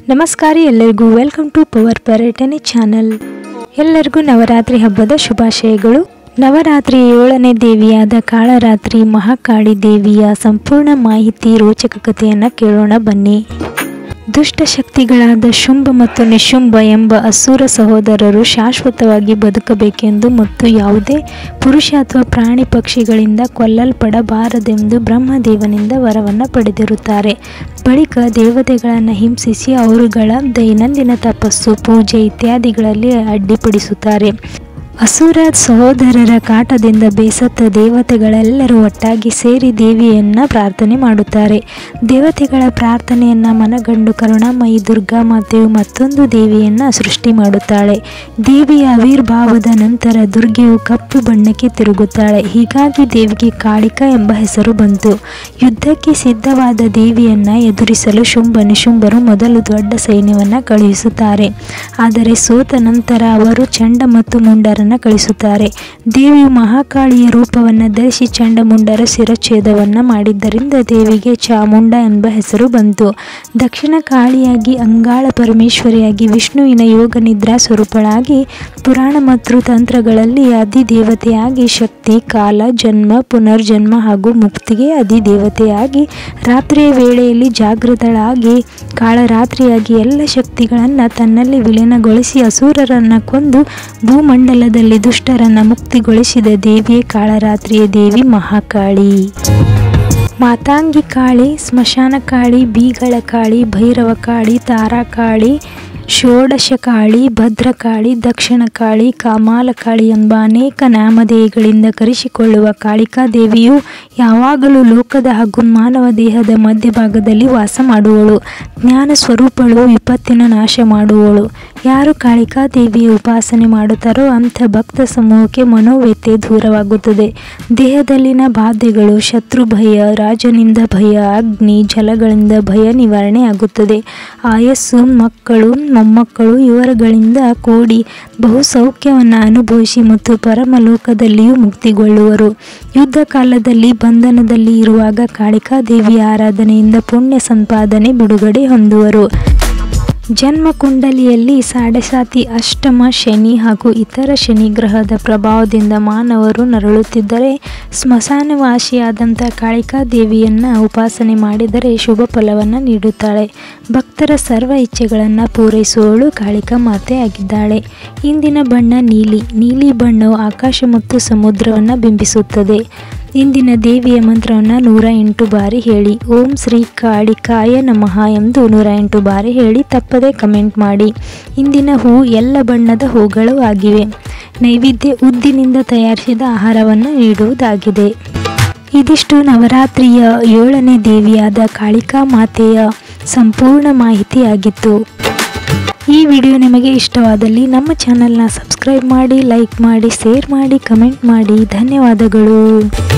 ನಮಸ್ಕಾರ ಎಲ್ಲರಿಗೂ welcome to power ಪರ್ಯಟನೆ ಚಾನಲ್. ಎಲ್ಲರಿಗೂ ನವರಾತ್ರಿ ಹಬ್ಬದ ಶುಭಾಶಯಗಳು. ನವರಾತ್ರಿ 7ನೇ ದೇವಿಯಾದ ಕಾಳರಾತ್ರಿ ಮಹಾಕಾಳಿ ದೇವಿಯ ಸಂಪೂರ್ಣ ಮಾಹಿತಿ ರೋಚಕ ಕಥೆಯನ್ನು ಕೇಳೋಣ ಬನ್ನಿ. ದುಷ್ಟಶಕ್ತಿಗಳಾದ ಶುಂಭ ಮತ್ತು ನಿಶುಂಭ ಎಂಬ ಅಸುರ ಸಹೋದರರು ಶಾಶ್ವತವಾಗಿ ಬದುಕಬೇಕೆಂದು ಮತ್ತು ಯಾವುದೇ ಪುರುಷ ಅಥವಾ ಪ್ರಾಣಿ ಪಕ್ಷಿಗಳಿಂದ ಕೊಲ್ಲಲ್ಪಡಬಾರದೆಂದು ಬ್ರಹ್ಮದೇವನಿಂದ ವರವನ್ನು ಪಡೆದಿರುತ್ತಾರೆ. ಬಳಿಕ ದೇವತೆಗಳನ್ನು ಹಿಂಸಿಸಿ ಅವರುಗಳ ದೈನಂದಿನ ತಪಸ್ಸು, ಪೂಜೆ ಇತ್ಯಾದಿಗಳಲ್ಲಿ ಅಡ್ಡಿಪಡಿಸುತ್ತಾರೆ. ಅಸುರ ಸಹೋದರರ ಕಾಟದಿಂದ ಬೇಸತ್ತ ದೇವತೆಗಳೆಲ್ಲರೂ ಒಟ್ಟಾಗಿ ಸೇರಿ ದೇವಿಯನ್ನು ಪ್ರಾರ್ಥನೆ ಮಾಡುತ್ತಾರೆ. ದೇವತೆಗಳ ಪ್ರಾರ್ಥನೆಯನ್ನು ಮನಗಂಡು ಕರುಣಾಮಯಿ ದುರ್ಗಾ ಮಾತೆಯು ಮತ್ತೊಂದು ದೇವಿಯನ್ನು ಸೃಷ್ಟಿ ಮಾಡುತ್ತಾಳೆ. ದೇವಿಯ ಆವಿರ್ಭಾವದ ನಂತರ ದುರ್ಗೆಯು ಕಪ್ಪು ಬಣ್ಣಕ್ಕೆ ತಿರುಗುತ್ತಾಳೆ. ಹೀಗಾಗಿ ದೇವಿಗೆ ಕಾಳಿಕಾ ಎಂಬ ಹೆಸರು ಬಂತು. ಯುದ್ಧಕ್ಕೆ ಸಿದ್ಧವಾದ ದೇವಿಯನ್ನು ಎದುರಿಸಲು ಶುಂಭ ನಿಶುಂಭರು ಮೊದಲು ದೊಡ್ಡ ಸೈನ್ಯವನ್ನು ಕಳುಹಿಸುತ್ತಾರೆ. ಆದರೆ ಸೋತ ನಂತರ ಅವರು ಚಂಡ ಮತ್ತು ಮುಂಡರನ್ನು ಕಳಿಸುತ್ತಾರೆ. ದೇವಿಯು ಮಹಾಕಾಳಿಯ ರೂಪವನ್ನು ಧರಿಸಿ ಚಂಡಮುಂಡರ ಶಿರಚ್ಛೇದವನ್ನು ಮಾಡಿದ್ದರಿಂದ ದೇವಿಗೆ ಚಾಮುಂಡ ಎಂಬ ಹೆಸರು ಬಂತು. ದಕ್ಷಿಣ ಕಾಳಿಯಾಗಿ, ಅಂಗಾಳ ಪರಮೇಶ್ವರಿಯಾಗಿ, ವಿಷ್ಣುವಿನ ಯೋಗ ನಿದ್ರಾ ಸ್ವರೂಪಳಾಗಿ, ಪುರಾಣ ಮತ್ತು ತಂತ್ರಗಳಲ್ಲಿ ಅಧಿದೇವತೆಯಾಗಿ, ಶಕ್ತಿ, ಕಾಲ, ಜನ್ಮ, ಪುನರ್ಜನ್ಮ ಹಾಗೂ ಮುಕ್ತಿಗೆ ಅಧಿದೇವತೆಯಾಗಿ, ರಾತ್ರಿಯ ವೇಳೆಯಲ್ಲಿ ಜಾಗೃತಳಾಗಿ, ಕಾಳರಾತ್ರಿಯಾಗಿ ಎಲ್ಲ ಶಕ್ತಿಗಳನ್ನು ತನ್ನಲ್ಲಿ ವಿಲೀನಗೊಳಿಸಿ ಅಸುರರನ್ನು ಕೊಂದು ಭೂಮಂಡಲದಲ್ಲಿ ದುಷ್ಟರನ್ನು ಮುಕ್ತಿಗೊಳಿಸಿದ ದೇವಿಯೇ ಕಾಳರಾತ್ರಿಯ ದೇವಿ ಮಹಾಕಾಳಿ. ಮಾತಾಂಗಿ ಕಾಳಿ, ಸ್ಮಶಾನ ಕಾಳಿ, ಬೀಗಳ ಕಾಳಿ, ಭೈರವ ಕಾಳಿ, ತಾರಾ ಕಾಳಿ, ಷೋಡಶ ಕಾಳಿ, ಭದ್ರಕಾಳಿ, ದಕ್ಷಿಣ ಕಾಳಿ, ಕಾಮಾಲ ಕಾಳಿ ಎಂಬ ಅನೇಕ ನಾಮಧೇಯಗಳಿಂದ ಕರೆಸಿಕೊಳ್ಳುವ ಕಾಳಿಕಾ ದೇವಿಯು ಯಾವಾಗಲೂ ಲೋಕದ ಹಾಗೂ ಮಾನವ ದೇಹದ ಮಧ್ಯಭಾಗದಲ್ಲಿ ವಾಸ ಮಾಡುವಳು. ಜ್ಞಾನ ಸ್ವರೂಪಳು, ವಿಪತ್ತಿನ ನಾಶ ಮಾಡುವಳು. ಯಾರು ಕಾಳಿಕಾ ದೇವಿಯ ಉಪಾಸನೆ ಮಾಡುತ್ತಾರೋ ಅಂಥ ಭಕ್ತ ಸಮೂಹಕ್ಕೆ ಮನೋವ್ಯಥೆ ದೂರವಾಗುತ್ತದೆ. ದೇಹದಲ್ಲಿನ ಬಾಧೆಗಳು, ಶತ್ರು ಭಯ, ರಾಜನಿಂದ ಭಯ, ಅಗ್ನಿ, ಜಲಗಳಿಂದ ಭಯ ನಿವಾರಣೆ ಆಗುತ್ತದೆ. ಆಯಸ್ಸು, ಮಕ್ಕಳು, ಮೊಮ್ಮಕ್ಕಳು ಇವರುಗಳಿಂದ ಕೂಡಿ ಬಹು ಸೌಖ್ಯವನ್ನು ಅನುಭವಿಸಿ ಮತ್ತು ಪರಮಲೋಕದಲ್ಲಿಯೂ ಮುಕ್ತಿಗೊಳ್ಳುವರು. ಯುದ್ಧ ಕಾಲದಲ್ಲಿ ಬಂಧನದಲ್ಲಿ ಇರುವಾಗ ಕಾಳಿಕಾ ದೇವಿಯ ಆರಾಧನೆಯಿಂದ ಪುಣ್ಯ ಸಂಪಾದನೆ, ಬಿಡುಗಡೆ ಹೊಂದುವರು. ಜನ್ಮ ಕುಂಡಲಿಯಲ್ಲಿ ಸಾಡೆಸಾತಿ, ಅಷ್ಟಮ ಶನಿ ಹಾಗೂ ಇತರ ಶನಿ ಗ್ರಹದ ಪ್ರಭಾವದಿಂದ ಮಾನವರು ನರಳುತ್ತಿದ್ದರೆ ಸ್ಮಶಾನವಾಸಿಯಾದಂಥ ಕಾಳಿಕಾ ದೇವಿಯನ್ನು ಉಪಾಸನೆ ಮಾಡಿದರೆ ಶುಭ ಫಲವನ್ನು ನೀಡುತ್ತಾಳೆ. ಭಕ್ತರ ಸರ್ವ ಇಚ್ಛೆಗಳನ್ನು ಪೂರೈಸುವವಳು ಕಾಳಿಕಾ ಮಾತೆ ಆಗಿದ್ದಾಳೆ. ಇಂದಿನ ಬಣ್ಣ ನೀಲಿ. ನೀಲಿ ಬಣ್ಣವು ಆಕಾಶ ಮತ್ತು ಸಮುದ್ರವನ್ನು ಬಿಂಬಿಸುತ್ತದೆ. ಇಂದಿನ ದೇವಿಯ ಮಂತ್ರವನ್ನು 108 ಬಾರಿ ಹೇಳಿ. ಓಂ ಶ್ರೀ ಕಾಳಿಕಾಯ ನಮಃ ಎಂದು 108 ಬಾರಿ ಹೇಳಿ ತಪ್ಪದೆ ಕಮೆಂಟ್ ಮಾಡಿ. ಇಂದಿನ ಹೂ ಎಲ್ಲ ಬಣ್ಣದ ಹೂಗಳು ಆಗಿವೆ. ನೈವೇದ್ಯ ಉದ್ದಿನಿಂದ ತಯಾರಿಸಿದ ಆಹಾರವನ್ನು ನೀಡುವುದಾಗಿದೆ. ಇದಿಷ್ಟು ನವರಾತ್ರಿಯ 7ನೇ ದೇವಿಯಾದ ಕಾಳಿಕಾ ಮಾತೆಯ ಸಂಪೂರ್ಣ ಮಾಹಿತಿಯಾಗಿತ್ತು. ಈ ವಿಡಿಯೋ ನಿಮಗೆ ಇಷ್ಟವಾದಲ್ಲಿ ನಮ್ಮ ಚಾನಲ್ನ ಸಬ್ಸ್ಕ್ರೈಬ್ ಮಾಡಿ, ಲೈಕ್ ಮಾಡಿ, ಶೇರ್ ಮಾಡಿ, ಕಮೆಂಟ್ ಮಾಡಿ. ಧನ್ಯವಾದಗಳು.